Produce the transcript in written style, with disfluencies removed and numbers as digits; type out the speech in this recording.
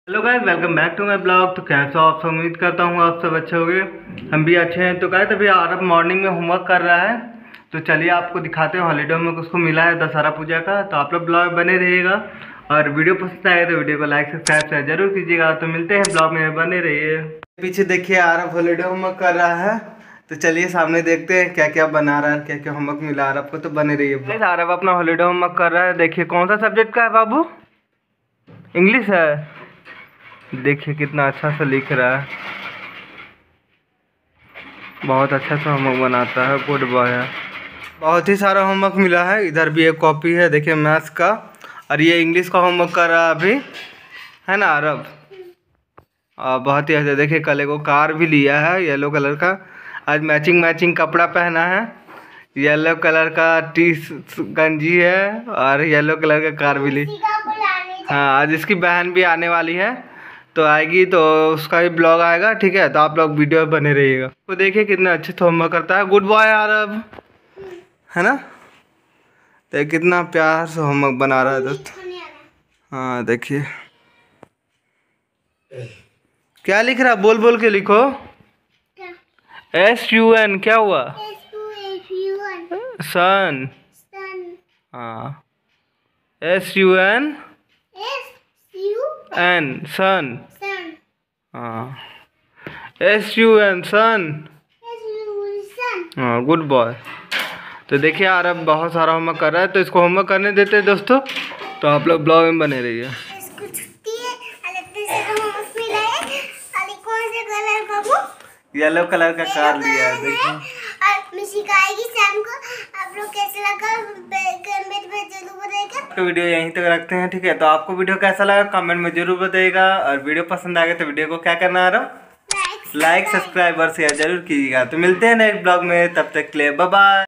Hello guys, welcome back to my blog. तो कैसे हो आप सब? उम्मीद करता हूँ आप सब अच्छे होंगे, हम भी अच्छे हैं। तो गाइस अभी आरब मॉर्निंग में होमवर्क कर रहा है, तो चलिए आपको दिखाते हैं हॉलीडे होमवर्क उसको मिला है दशहरा पूजा का। तो आप लोग ब्लॉग बने रहिएगा और वीडियो पसंद आए तो वीडियो को लाइक सब्सक्राइब शेयर जरूर कीजिएगा। तो मिलते हैं ब्लॉग में, बने रहिए। पीछे देखिए आरब हॉलीडे होमवर्क कर रहा है, तो चलिए सामने देखते हैं क्या क्या बना रहा है, क्या क्या होमवर्क मिला आरब को। तो बने रहिए। आरब अपना हॉलीडे होमवर्क कर रहा है। देखिए कौन सा सब्जेक्ट का है बाबू? इंग्लिश है। देखिए कितना अच्छा सा लिख रहा है, बहुत अच्छा सा होमवर्क बनाता है, गुड बॉय है। बहुत ही सारा होमवर्क मिला है। इधर भी एक कॉपी है देखिए मैथ्स का, और ये इंग्लिश का होमवर्क कर रहा है अभी, है ना आरब? बहुत ही अच्छा। देखिए कल को कार भी लिया है येलो कलर का, आज मैचिंग मैचिंग कपड़ा पहना है, येलो कलर का टी गंजी है और येलो कलर का कार भी ली। हाँ आज इसकी बहन भी आने वाली है, तो आएगी तो उसका भी ब्लॉग आएगा, ठीक है? तो आप लोग वीडियो बने रहिएगा। तो देखिए कितना अच्छे से होमवर्क करता है, गुड बॉय आरब, है ना? तो कितना प्यार से होमवर्क बना रहा है दोस्त। हाँ देखिए क्या लिख रहा है, बोल बोल के लिखो। SUN क्या हुआ? सन। हाँ SUN सन। हाँ SUN सन। हाँ गुड बॉय। तो देखिए आरब बहुत सारा होमवर्क कर रहा है, तो इसको होमवर्क करने देते हैं दोस्तों। तो आप लोग ब्लॉग में बने रहिए। येलो कलर का कार लिया है देखिए। सिखाएगी शाम को। आप लोग कैसे लगा कमेंट में जरूर बताइएगा। तो वीडियो यहीं तक रखते हैं, ठीक है? तो आपको वीडियो कैसा लगा कमेंट में जरूर बताइएगा, और वीडियो पसंद आ गया तो वीडियो को क्या करना है आरब? लाइक सब्सक्राइब और शेयर जरूर कीजिएगा। तो मिलते हैं नेक्स्ट ब्लॉग में, तब तक के लिए बाय बाय।